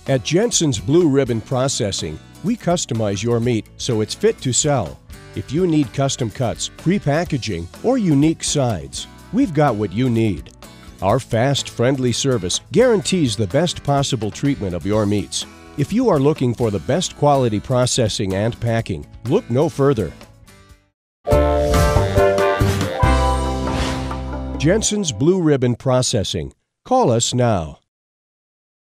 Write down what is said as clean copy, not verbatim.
At Jensen's Blue Ribbon Processing, we customize your meat so it's fit to sell. If you need custom cuts, pre-packaging, or unique sides, we've got what you need. Our fast, friendly service guarantees the best possible treatment of your meats. If you are looking for the best quality processing and packing, look no further. Jensen's Blue Ribbon Processing. Call us now.